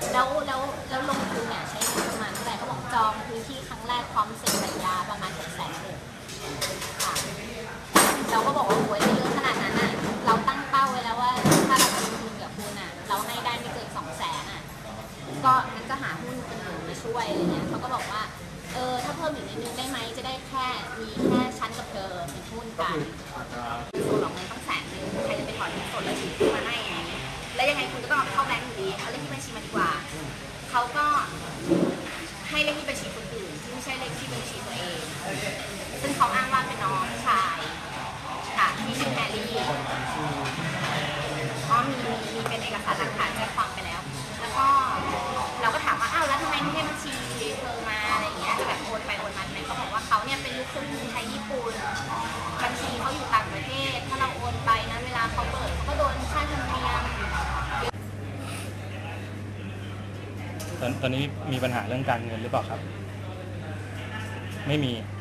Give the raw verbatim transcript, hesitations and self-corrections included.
แล้วแล้วแล้วลงทุนเนี่ยใช้เงินประมาณเท่าไหร่เขาบอกจองพื้นที่ครั้งแรกพร้อมเซ็นสัญญาประมาณหกแสนเลยค่ะเราก็บอกว่าโอ้ยไม่เยอะขนาดนั้นอ่ะเราตั้งเป้าไว้แล้วว่าถ้าเราลงทุนกับคุณอ่ะเราให้ได้ไม่เกินสองแสนอ่ะก็งั้นก็หาหุ้นคนอื่นมาช่วยอะไรเงี้ยเขาก็บอกว่าเออถ้าเพิ่มอีกนิดนึงได้ไหมจะได้แค่มีแค่ชั้นกับเธอเป็นหุ้นกันส่วนหลอกเงินต้องแสนนึงใครจะไปถอนเงินสดแล้วถือมาให้อย่างนี้แล้วยังไงคุณก็ต้องเอาเข้าแบงก์อยู่ดีเอาเลขที่บัญชีมาดีกว่าเขาก็ให้เลขที่บัญชีคนอื่นที่ไม่ใช่เลขที่บัญชีตัวเองซึ่งเขาอ้างว่าเป็นน้องชายค่ะที่ชื่อแฮร์รี่เพราะมีมีเป็นเอกสารหลักฐานแจ้งความไปแล้วแล้วก็เราก็ถามว่าอ้าวแล้วทำไมไม่ให้บัญชีเธอมาอะไรอย่างเงี้ยแบบโอนไปโอนมาไหนเขาบอกว่าเขาเนี่ยเป็นลูกครึ่งไทยญี่ปุ่นบัญชีเขาอยู่ต่างประเทศถ้าเราโอนไปนะเวลาเขาเปิดเขาก็โดนค่าธรรมเนียมตอนตอนนี้มีปัญหาเรื่องการเงินหรือเปล่าครับไม่มี